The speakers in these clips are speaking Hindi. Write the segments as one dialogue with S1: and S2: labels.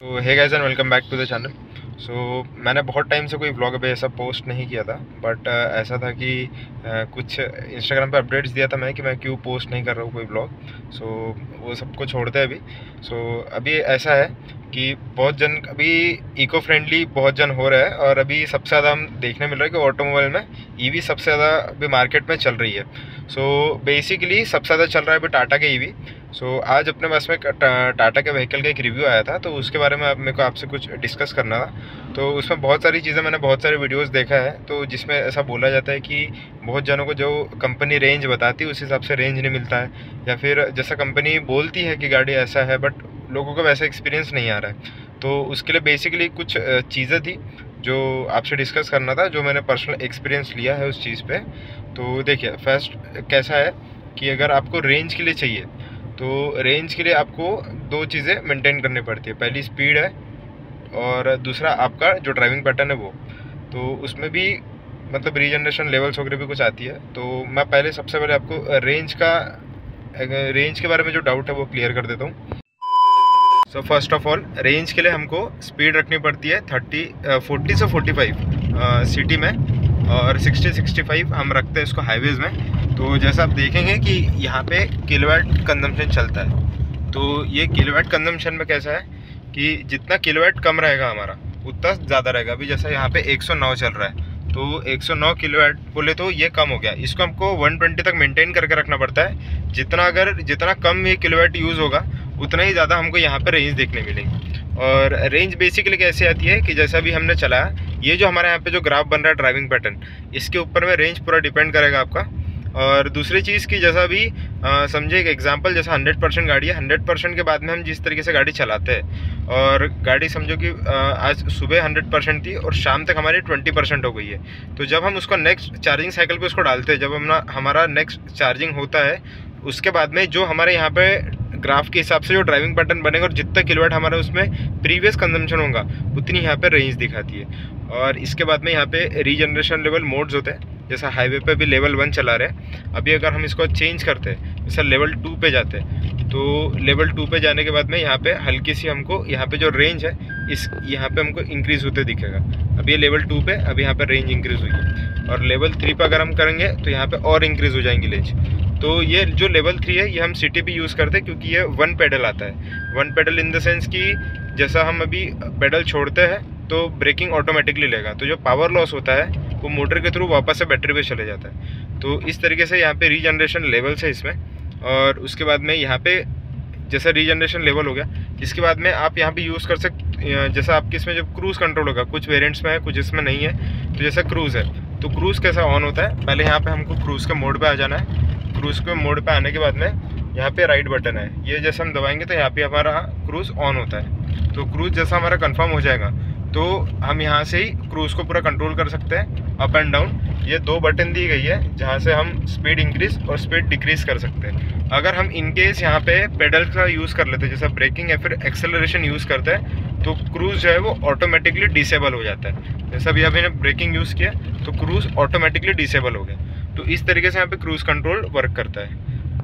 S1: तो hey guys and welcome back to the channel. मैंने बहुत टाइम से कोई व्लॉग अभी ऐसा पोस्ट नहीं किया था, बट ऐसा था कि कुछ इंस्टाग्राम पे अपडेट्स दिया था मैं कि मैं क्यों पोस्ट नहीं कर रहा हूँ कोई व्लॉग। वो सबको छोड़ते हैं अभी। अभी ऐसा है कि बहुत जन अभी इको फ्रेंडली बहुत जन हो रहा है, और अभी सबसे ज़्यादा हम देखने मिल रहा है कि ऑटोमोबाइल में ईवी सबसे ज़्यादा अभी मार्केट में चल रही है। बेसिकली सबसे ज़्यादा चल रहा है अभी टाटा के ईवी। आज अपने पास में टाटा के व्हीकल का एक रिव्यू आया था, तो उसके बारे में मेरे को आपसे कुछ डिस्कस करना था। तो उसमें बहुत सारी चीज़ें मैंने बहुत सारे वीडियोस देखा है, तो जिसमें ऐसा बोला जाता है कि बहुत जनों को जो कंपनी रेंज बताती है उस हिसाब से रेंज नहीं मिलता है, या फिर जैसा कंपनी बोलती है कि गाड़ी ऐसा है बट लोगों को वैसा एक्सपीरियंस नहीं आ रहा है। तो उसके लिए बेसिकली कुछ चीज़ें थी जो आपसे डिस्कस करना था, जो मैंने पर्सनल एक्सपीरियंस लिया है उस चीज़ पे। तो देखिए, फर्स्ट कैसा है कि अगर आपको रेंज के लिए चाहिए तो रेंज के लिए आपको दो चीज़ें मेंटेन करनी पड़ती है। पहली स्पीड है, और दूसरा आपका जो ड्राइविंग पैटर्न है वो। तो उसमें भी मतलब रीजनरेशन लेवल्स वगैरह भी कुछ आती है। तो मैं पहले सबसे पहले आपको रेंज के बारे में जो डाउट है वो क्लियर कर देता हूँ। फर्स्ट ऑफ ऑल, रेंज के लिए हमको स्पीड रखनी पड़ती है 40 से 45 सिटी में, और 60-65 हम रखते हैं इसको हाईवेज़ में। तो जैसा आप देखेंगे कि यहाँ पे किलोवाट कंजम्पशन चलता है। तो ये किलोवाट कंजम्पशन में कैसा है कि जितना किलोवाट कम रहेगा हमारा उतना ज़्यादा रहेगा। अभी जैसा यहाँ पे 109 चल रहा है, तो 109 किलोवाट बोले तो ये कम हो गया। इसको हमको 120 तक मेंटेन करके रखना पड़ता है। जितना कम ये किलोवाट यूज़ होगा उतना ही ज़्यादा हमको यहाँ पर रेंज देखने मिलेंगी। और रेंज बेसिकली कैसे आती है कि जैसा भी हमने चलाया, ये जो हमारे यहाँ पे जो ग्राफ बन रहा है ड्राइविंग पैटर्न, इसके ऊपर में रेंज पूरा डिपेंड करेगा आपका। और दूसरी चीज़ की जैसा भी समझे एक एग्जांपल, जैसा 100% गाड़ी है, 100% के बाद में हम जिस तरीके से गाड़ी चलाते हैं, और गाड़ी समझो कि आज सुबह 100% थी और शाम तक हमारी 20% हो गई है। तो जब हम उसको नेक्स्ट चार्जिंग साइकिल पे उसको डालते हैं, जब हमारा नेक्स्ट चार्जिंग होता है, उसके बाद में जो हमारे यहाँ पे ग्राफ के हिसाब से जो ड्राइविंग पैटर्न बनेगा और जितना किलोवाट हमारा उसमें प्रीवियस कंजम्पशन होगा उतनी यहाँ पे रेंज दिखाती है। और इसके बाद में यहाँ पे रीजनरेशन लेवल मोड्स होते हैं। जैसा हाईवे पे भी लेवल 1 चला रहे हैं, अभी अगर हम इसको चेंज करते हैं, जैसा लेवल 2 पे जाते हैं, तो लेवल 2 पे जाने के बाद में यहाँ पे हल्की सी हमको यहाँ पे जो रेंज है यहाँ पे हमको इंक्रीज़ होते दिखेगा। अभी ये लेवल 2 पे, अभी यहाँ पे रेंज इंक्रीज़ हुई है। और लेवल 3 पे अगर हम करेंगे तो यहाँ पे और इंक्रीज़ हो जाएंगी रेंज। तो ये जो लेवल 3 है ये हम सिटी पे यूज़ करते हैं, क्योंकि ये 1 पेडल आता है। 1 पेडल इन द सेंस कि जैसा हम अभी पेडल छोड़ते हैं तो ब्रेकिंग ऑटोमेटिकली लेगा, तो जो पावर लॉस होता है वो मोटर के थ्रू वापस से बैटरी पे चले जाता है। तो इस तरीके से यहाँ पे रीजनरेशन लेवल्स है इसमें। और उसके बाद में यहाँ पे जैसा रीजनरेशन लेवल हो गया, इसके बाद में आप यहाँ पे यूज़ कर सकते, जैसा आपके इसमें जब क्रूज़ कंट्रोल होगा, कुछ वेरिएंट्स में है कुछ इसमें नहीं है। तो जैसा क्रूज़ है, तो क्रूज़ कैसा ऑन होता है, पहले यहाँ पे हमको क्रूज़ के मोड पे आ जाना है। क्रूज़ के मोड पे आने के बाद में यहाँ पे राइट बटन है, ये जैसे हम दबाएंगे तो यहाँ पे हमारा क्रूज़ ऑन होता है। तो क्रूज़ जैसा हमारा कंफर्म हो जाएगा तो हम यहाँ से ही क्रूज़ को पूरा कंट्रोल कर सकते हैं, अप एंड डाउन। ये 2 बटन दी गई है जहाँ से हम स्पीड इंक्रीज़ और स्पीड डिक्रीज़ कर सकते हैं। अगर हम इनकेस यहाँ पे पेडल का यूज़ कर लेते हैं, जैसा ब्रेकिंग या फिर एक्सेलरेशन यूज़ करते हैं, तो क्रूज़ जो है वो ऑटोमेटिकली डिसेबल हो जाता है। जैसा भी अभी हमने ब्रेकिंग यूज़ किया तो क्रूज़ ऑटोमेटिकली डिसेबल हो गया। तो इस तरीके से यहाँ पे क्रूज़ कंट्रोल वर्क करता है।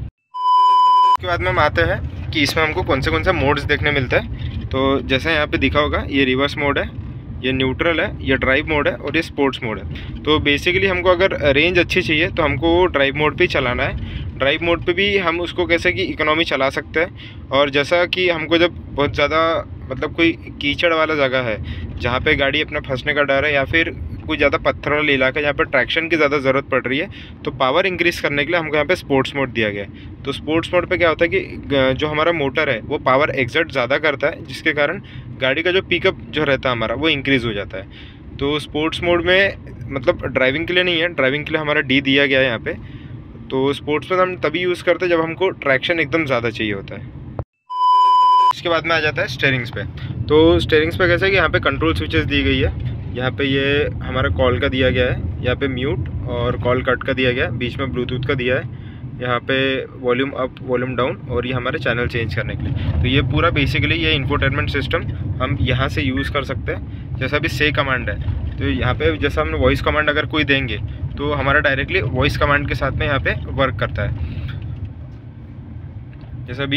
S1: उसके बाद में हम आते हैं कि इसमें हमको कौन से मोड्स देखने मिलता है। तो जैसा यहाँ पे दिखा होगा, ये रिवर्स मोड है, ये न्यूट्रल है, ये ड्राइव मोड है, और ये स्पोर्ट्स मोड है। तो बेसिकली हमको अगर रेंज अच्छी चाहिए तो हमको ड्राइव मोड पे चलाना है। ड्राइव मोड पे भी हम उसको कैसे कि इकोनॉमी चला सकते हैं। और जैसा कि हमको जब बहुत ज़्यादा मतलब कोई कीचड़ वाला जगह है जहाँ पे गाड़ी अपना फंसने का डर है, या फिर कोई ज़्यादा पत्थर वाला इलाका जहाँ पर ट्रैक्शन की ज़्यादा ज़रूरत पड़ रही है, तो पावर इंक्रीज़ करने के लिए हमको यहाँ पे स्पोर्ट्स मोड दिया गया है। तो स्पोर्ट्स मोड पे क्या होता है कि जो हमारा मोटर है वो पावर एक्सर्ट ज़्यादा करता है, जिसके कारण गाड़ी का जो पिकअप जो रहता है हमारा वो इंक्रीज़ हो जाता है। तो स्पोर्ट्स मोड में मतलब ड्राइविंग के लिए नहीं है, ड्राइविंग के लिए हमारा डी दिया गया है यहाँ पे। तो स्पोर्ट्स में हम तभी यूज़ करते हैं जब हमको ट्रैक्शन एकदम ज़्यादा चाहिए होता है। इसके बाद में आ जाता है स्टीयरिंग्स पे। तो स्टीयरिंग्स पे कैसा है कि यहाँ पे कंट्रोल स्विचेस दी गई है। यहाँ पे ये हमारा कॉल का दिया गया है, यहाँ पे म्यूट और कॉल कट का दिया गया है, बीच में ब्लूटूथ का दिया है, यहाँ पे वॉल्यूम अप वॉल्यूम डाउन, और ये हमारे चैनल चेंज करने के लिए। तो ये पूरा बेसिकली ये इंफोटेनमेंट सिस्टम हम यहाँ से यूज़ कर सकते हैं। जैसा भी से कमांड है, तो यहाँ पे जैसा हमने वॉइस कमांड अगर कोई देंगे तो हमारा डायरेक्टली वॉइस कमांड के साथ में यहाँ पे वर्क करता है। जैसा भी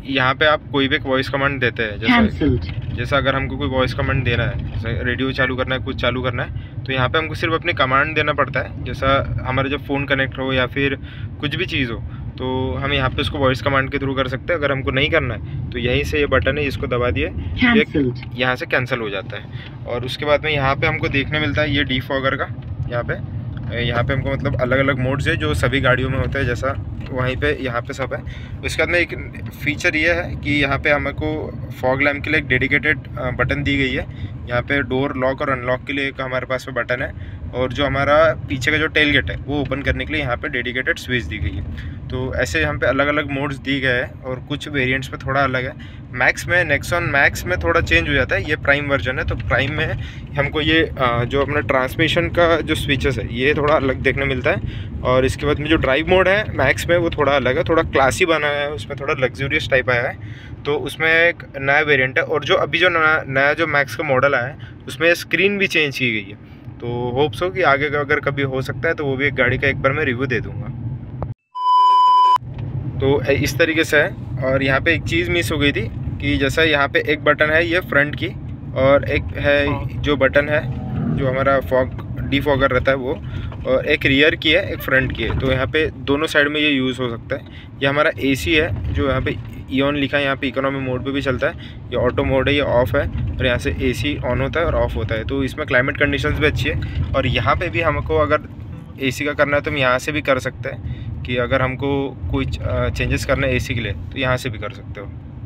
S1: यहाँ पे आप कोई भी एक वॉइस कमांड देते हैं, जैसा अगर हमको कोई वॉइस कमांड देना है, जैसे रेडियो चालू करना है, कुछ चालू करना है, तो यहाँ पे हमको सिर्फ अपनी कमांड देना पड़ता है। जैसा हमारा जब फ़ोन कनेक्ट हो या फिर कुछ भी चीज़ हो, तो हम यहाँ पे उसको वॉइस कमांड के थ्रू कर सकते हैं। अगर हमको नहीं करना है तो यहीं से ये बटन है, इसको दबा दिए, ये यहाँ से कैंसिल हो जाता है। और उसके बाद में यहाँ पे हमको देखने मिलता है ये डिफॉगर का। यहाँ पे हमको मतलब अलग अलग मोड्स है जो सभी गाड़ियों में होता है, जैसा वहीं पे यहाँ पे सब है। उसके बाद में एक फ़ीचर ये है कि यहाँ पे हमको फॉग लैम्प के लिए एक डेडिकेटेड बटन दी गई है। यहाँ पे डोर लॉक और अनलॉक के लिए एक हमारे पास में बटन है, और जो हमारा पीछे का जो टेल गेट है वो ओपन करने के लिए यहाँ पे डेडिकेटेड स्विच दी गई है। तो ऐसे यहाँ पे अलग अलग मोड्स दिए गए हैं, और कुछ वेरिएंट्स में थोड़ा अलग है। मैक्स में, नेक्सॉन मैक्स में थोड़ा चेंज हो जाता है, ये प्राइम वर्जन है, तो प्राइम में हमको ये जो अपना ट्रांसमिशन का जो स्विचेस है ये थोड़ा अलग देखने मिलता है। और इसके बाद में जो ड्राइव मोड है मैक्स में वो थोड़ा अलग है, थोड़ा क्लासी बना है, उसमें थोड़ा लग्जूरियस टाइप आया है। तो उसमें एक नया वेरिएंट है, और जो अभी जो नया जो मैक्स का मॉडल आया है उसमें स्क्रीन भी चेंज की गई है। तो होप्स हो कि आगे का अगर कभी हो सकता है तो वो भी एक गाड़ी का एक बार मैं रिव्यू दे दूँगा। तो इस तरीके से है। और यहाँ पे एक चीज़ मिस हो गई थी कि जैसा यहाँ पे एक बटन है ये फ्रंट की, और एक है जो बटन है जो हमारा डिफॉगर रहता है वो, और एक रियर की है, एक फ्रंट की है। तो यहाँ पे दोनों साइड में ये यूज़ हो सकता है। ये हमारा एसी है जो यहाँ पे ईऑन लिखा है, यहाँ पे इकोनॉमी मोड पे भी चलता है। ये ऑटो मोड है, ये ऑफ़ है, और यहाँ से एसी ऑन होता है और ऑफ़ होता है। तो इसमें क्लाइमेट कंडीशंस भी अच्छी है। और यहाँ पे भी हमको अगर एसी का करना है तो हम यहाँ से भी कर सकते हैं, कि अगर हमको कोई चेंजेस करना है एसी के लिए तो यहाँ से भी कर सकते हो।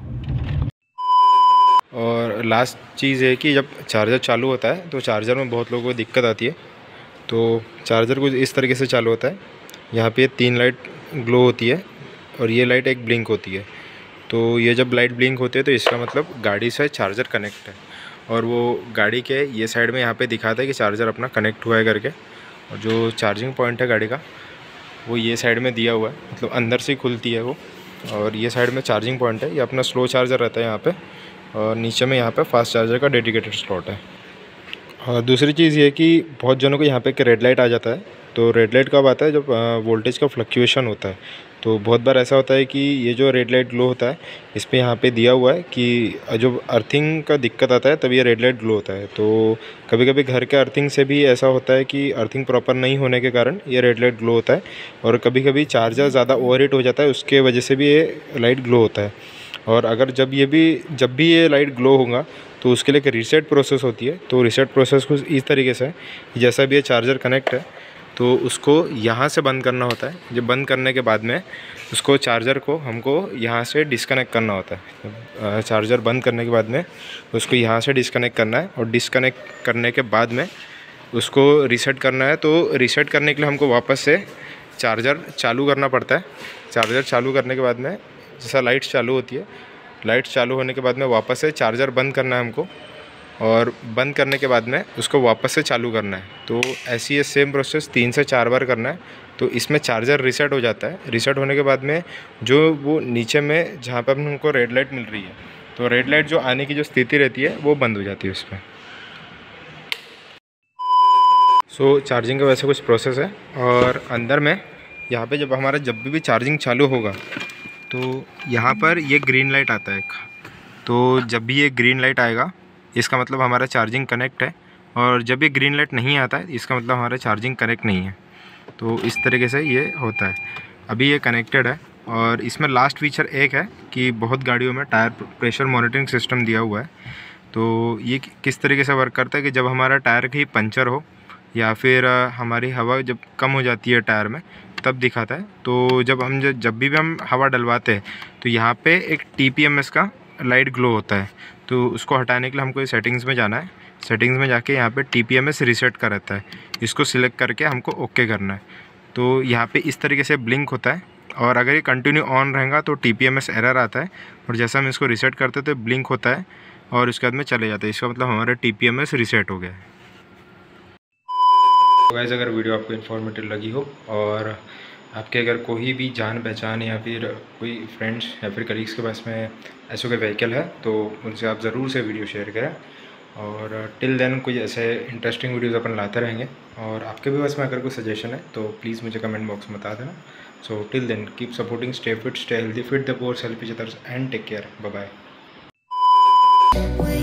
S1: और लास्ट चीज़ है कि जब चार्जर चालू होता है तो चार्जर में बहुत लोगों को दिक्कत आती है। तो चार्जर कुछ इस तरीके से चालू होता है। यहाँ पे 3 लाइट ग्लो होती है, और ये लाइट एक ब्लिंक होती है। तो ये जब लाइट ब्लिंक होती है तो इसका मतलब गाड़ी से चार्जर कनेक्ट है। और वो गाड़ी के ये साइड में यहाँ पे दिखाता है कि चार्जर अपना कनेक्ट हुआ है करके। और जो चार्जिंग पॉइंट है गाड़ी का वो ये साइड में दिया हुआ है, मतलब अंदर से खुलती है वो। और ये साइड में चार्जिंग पॉइंट है, ये अपना स्लो चार्जर रहता है यहाँ पे। और नीचे में यहाँ पे फास्ट चार्जर का डेडिकेटेड स्लॉट है। और दूसरी चीज़ ये कि बहुत जनों को यहाँ पे एक रेड लाइट आ जाता है। तो रेड लाइट कब आता है? जब वोल्टेज का फ्लक्चुएशन होता है। तो बहुत बार ऐसा होता है कि ये जो रेड लाइट ग्लो होता है इस पर यहाँ पे दिया हुआ है कि जब अर्थिंग का दिक्कत आता है तब ये रेड लाइट ग्लो होता है। तो कभी कभी घर के अर्थिंग से भी ऐसा होता है कि अर्थिंग प्रॉपर नहीं होने के कारण ये रेड लाइट ग्लो होता है। और कभी कभी चार्जर ज़्यादा ओवरहीट हो जाता है, उसके वजह से भी ये लाइट ग्लो होता है। और अगर जब भी ये लाइट ग्लो होगा तो उसके लिए एक रीसेट प्रोसेस होती है। तो रीसेट प्रोसेस कुछ इस तरीके से है कि जैसा भी ये चार्जर कनेक्ट है तो उसको यहाँ से बंद करना होता है। जब बंद करने के बाद में उसको चार्जर को हमको यहाँ से डिस्कनेक्ट करना होता है। चार्जर बंद करने के बाद में उसको यहाँ से डिस्कनेक्ट करना है, और डिस्कनेक्ट करने के बाद में उसको रीसेट करना है। तो रीसेट करने के लिए हमको वापस से चार्जर चालू करना पड़ता है। चार्जर चालू करने के बाद में जैसा लाइट्स चालू होती है, लाइट्स चालू होने के बाद में वापस से चार्जर बंद करना है हमको, और बंद करने के बाद में उसको वापस से चालू करना है। तो ऐसी ये सेम प्रोसेस 3 से 4 बार करना है। तो इसमें चार्जर रीसेट हो जाता है। रीसेट होने के बाद में जो वो नीचे में जहाँ पर हमको रेड लाइट मिल रही है, तो रेड लाइट जो आने की जो स्थिति रहती है वो बंद हो जाती है उसमें। सो चार्जिंग का वैसे कुछ प्रोसेस है। और अंदर में यहाँ पे जब भी चार्जिंग चालू होगा तो यहाँ पर ये ग्रीन लाइट आता है एक। तो जब भी ये ग्रीन लाइट आएगा इसका मतलब हमारा चार्जिंग कनेक्ट है, और जब ये ग्रीन लाइट नहीं आता है इसका मतलब हमारा चार्जिंग कनेक्ट नहीं है। तो इस तरीके से ये होता है। अभी ये कनेक्टेड है। और इसमें लास्ट फीचर एक है कि बहुत गाड़ियों में टायर प्रेशर मॉनिटरिंग सिस्टम दिया हुआ है। तो ये किस तरीके से वर्क करता है कि जब हमारा टायर कहीं पंचर हो या फिर हमारी हवा जब कम हो जाती है टायर में तब दिखाता है। तो जब भी हम हवा डलवाते हैं तो यहाँ पे एक TPMS का लाइट ग्लो होता है। तो उसको हटाने के लिए हमको सेटिंग्स में जाना है। सेटिंग्स में जाके यहाँ पे TPMS रीसेट का रहता है, इसको सिलेक्ट करके हमको ओके करना है। तो यहाँ पे इस तरीके से ब्लिंक होता है, और अगर ये कंटिन्यू ऑन रहेगा तो TPMS एरर आता है, और जैसा हम इसको रीसेट करते तो ब्लिंक होता है और उसके बाद में चले जाता है। इसका मतलब हमारा TPMS रीसेट हो गया है। गाइस, अगर वीडियो आपको इन्फॉर्मेटिव लगी हो और आपके अगर कोई भी जान पहचान या फिर कोई फ्रेंड्स या फिर कलीग्स के पास में ऐसा कोई व्हीकल है तो उनसे आप ज़रूर से वीडियो शेयर करें। और टिल देन कुछ ऐसे इंटरेस्टिंग वीडियोज़ अपन लाते रहेंगे। और आपके भी पास में अगर कोई सजेशन है तो प्लीज़ मुझे कमेंट बॉक्स में बता देना। So till then keep supporting, stay fit, stay healthy, fit the pores, help each others and take care. Bye bye.